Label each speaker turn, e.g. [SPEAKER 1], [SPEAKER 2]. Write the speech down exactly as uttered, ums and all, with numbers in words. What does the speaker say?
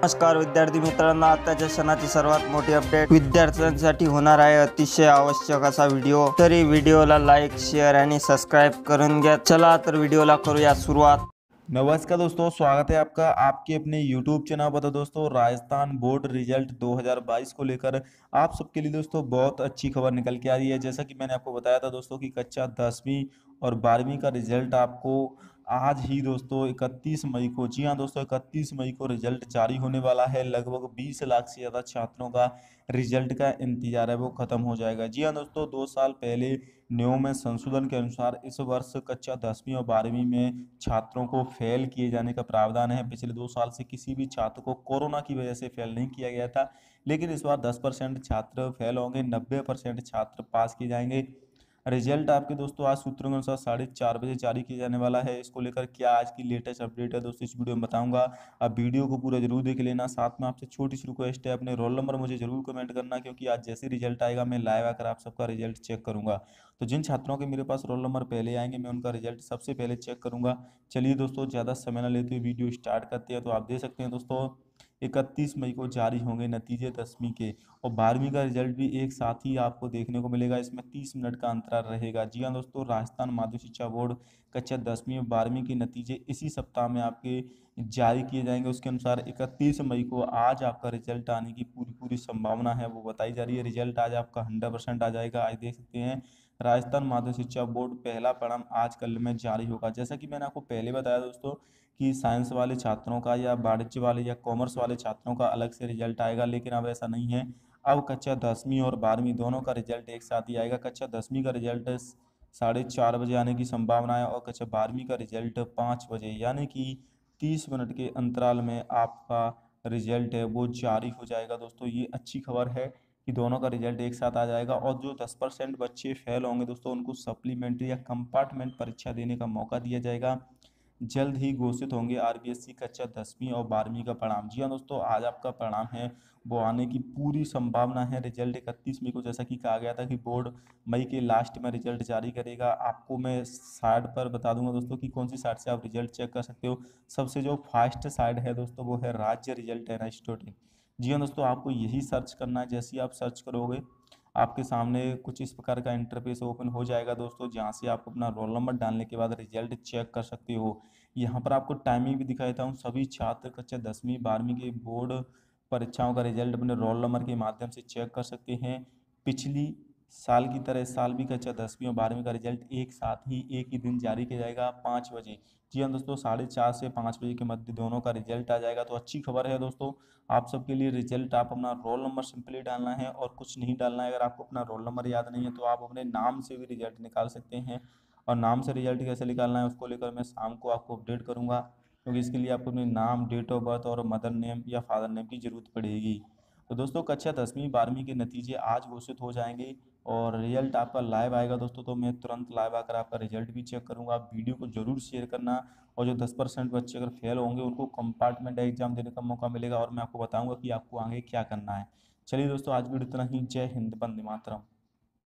[SPEAKER 1] नमस्कार विद्यार्थी मित्रांनो, आताच्या क्षणाची सर्वात मोठी अपडेट विद्यार्थ्यांसाठी होणार आहे अतिशय आवश्यक असा व्हिडिओ। तरी व्हिडिओला लाईक शेअर आणि सबस्क्राइब करून घ्या। चला तर व्हिडिओला करूया सुरुवात।
[SPEAKER 2] नमस्कार दोस्तों, स्वागत है आपका आपके अपने यूट्यूब चैनल पर। तो दोस्तों राजस्थान बोर्ड रिजल्ट दो हज़ार बाईस को लेकर आप सबके लिए दोस्तों बहुत अच्छी खबर निकल के आ रही है। जैसा कि मैंने आपको बताया था दोस्तों कि कक्षा दसवीं और बारहवीं का रिजल्ट आपको आज ही दोस्तों इकतीस मई को, जी हाँ दोस्तों इकतीस मई को रिजल्ट जारी होने वाला है। लगभग बीस लाख से ज़्यादा छात्रों का रिजल्ट का इंतजार है वो खत्म हो जाएगा। जी हाँ दोस्तों, दो साल पहले नियमों में संशोधन के अनुसार इस वर्ष कक्षा दसवीं और बारहवीं में छात्रों को फेल किए जाने का प्रावधान है। पिछले दो साल से किसी भी छात्र को कोरोना की वजह से फेल नहीं किया गया था, लेकिन इस बार दस परसेंट छात्र फेल होंगे, नब्बे परसेंट छात्र पास किए जाएंगे। रिजल्ट आपके दोस्तों आज सूत्रों के अनुसार साढ़े चार बजे जारी किया जाने वाला है। इसको लेकर क्या आज की लेटेस्ट अपडेट है दोस्तों, इस वीडियो में बताऊंगा। आप वीडियो को पूरा जरूर देख लेना। साथ में आपसे छोटी सी रिक्वेस्ट है, अपने रोल नंबर मुझे जरूर कमेंट करना, क्योंकि आज जैसे रिजल्ट आएगा मैं लाइव आकर आप सबका रिजल्ट चेक करूंगा। तो जिन छात्रों के मेरे पास रोल नंबर पहले आएंगे मैं उनका रिजल्ट सबसे पहले चेक करूंगा। चलिए दोस्तों ज़्यादा समय न लेते हुए वीडियो स्टार्ट करते हैं। तो आप देख सकते हैं दोस्तों इकतीस मई को जारी होंगे नतीजे दसवीं के, और बारहवीं का रिजल्ट भी एक साथ ही आपको देखने को मिलेगा। इसमें तीस मिनट का अंतराल रहेगा। जी हाँ दोस्तों, राजस्थान माध्यमिक शिक्षा बोर्ड कक्षा दसवीं और बारहवीं के नतीजे इसी सप्ताह में आपके जारी किए जाएंगे। उसके अनुसार इकतीस मई को आज आपका रिजल्ट आने की पूरी पूरी संभावना है वो बताई जा रही है। रिजल्ट आज आपका हंड्रेड परसेंट आ जाएगा। आज देख सकते हैं राजस्थान माध्यमिक शिक्षा बोर्ड पहला परिणाम आज कल में जारी होगा। जैसा कि मैंने आपको पहले बताया दोस्तों कि साइंस वाले छात्रों का या वाणिज्य वाले या कॉमर्स वाले छात्रों का अलग से रिजल्ट आएगा, लेकिन अब ऐसा नहीं है। अब कक्षा दसवीं और बारहवीं दोनों का रिजल्ट एक साथ ही आएगा। कक्षा दसवीं का रिजल्ट साढ़े चार बजे आने की संभावना है और कक्षा बारहवीं का रिजल्ट पाँच बजे, यानी कि तीस मिनट के अंतराल में आपका रिजल्ट है वो जारी हो जाएगा। दोस्तों ये अच्छी खबर है कि दोनों का रिजल्ट एक साथ आ जाएगा। और जो दस परसेंट बच्चे फेल होंगे दोस्तों उनको सप्लीमेंट्री या कंपार्टमेंट परीक्षा देने का मौका दिया जाएगा। जल्द ही घोषित होंगे आरबीएससी कक्षा दसवीं और बारहवीं का परिणाम। जी हाँ दोस्तों, आज आपका परिणाम है वो आने की पूरी संभावना है। रिजल्ट इकतीस मई को, जैसा कि कहा गया था कि बोर्ड मई के लास्ट में रिजल्ट जारी करेगा। आपको मैं साइट पर बता दूंगा दोस्तों कि कौन सी साइट से आप रिजल्ट चेक कर सकते हो। सबसे जो फास्ट साइट है दोस्तों वो है राज्य रिजल्ट इंस्टीट्यूट। जी हाँ दोस्तों, आपको यही सर्च करना है। जैसे ही आप सर्च करोगे आपके सामने कुछ इस प्रकार का इंटरफेस ओपन हो जाएगा दोस्तों, जहाँ से आप अपना रोल नंबर डालने के बाद रिजल्ट चेक कर सकते हो। यहाँ पर आपको टाइमिंग भी दिखा देता हूँ। सभी छात्र कक्षा दसवीं बारहवीं के बोर्ड परीक्षाओं का रिजल्ट अपने रोल नंबर के माध्यम से चेक कर सकते हैं। पिछली साल की तरह इस साल भी कक्षा दसवीं और बारहवीं का रिजल्ट एक साथ ही एक ही दिन जारी किया जाएगा पाँच बजे। जी हाँ दोस्तों, साढ़े चार से पाँच बजे के मध्य दोनों का रिजल्ट आ जाएगा। तो अच्छी खबर है दोस्तों आप सबके लिए। रिजल्ट आप अपना रोल नंबर सिंपली डालना है और कुछ नहीं डालना है। अगर आपको अपना रोल नंबर याद नहीं है तो आप अपने नाम से भी रिजल्ट निकाल सकते हैं। और नाम से रिजल्ट कैसे निकालना है उसको लेकर मैं शाम को आपको अपडेट करूँगा, क्योंकि इसके लिए आपको अपने नाम, डेट ऑफ बर्थ और मदर नेम या फादर नेम की ज़रूरत पड़ेगी। तो दोस्तों कक्षा दसवीं बारहवीं के नतीजे आज घोषित हो जाएंगे और रिजल्ट आपका लाइव आएगा दोस्तों। तो मैं तुरंत लाइव आकर आपका रिजल्ट भी चेक करूंगा। आप वीडियो को जरूर शेयर करना। और जो दस परसेंट बच्चे अगर फेल होंगे उनको कंपार्टमेंट एग्जाम देने का मौका मिलेगा, और मैं आपको बताऊंगा कि आपको आगे क्या करना है। चलिए दोस्तों, आज वीडियो इतना ही। जय हिंद, वंदे मातरम।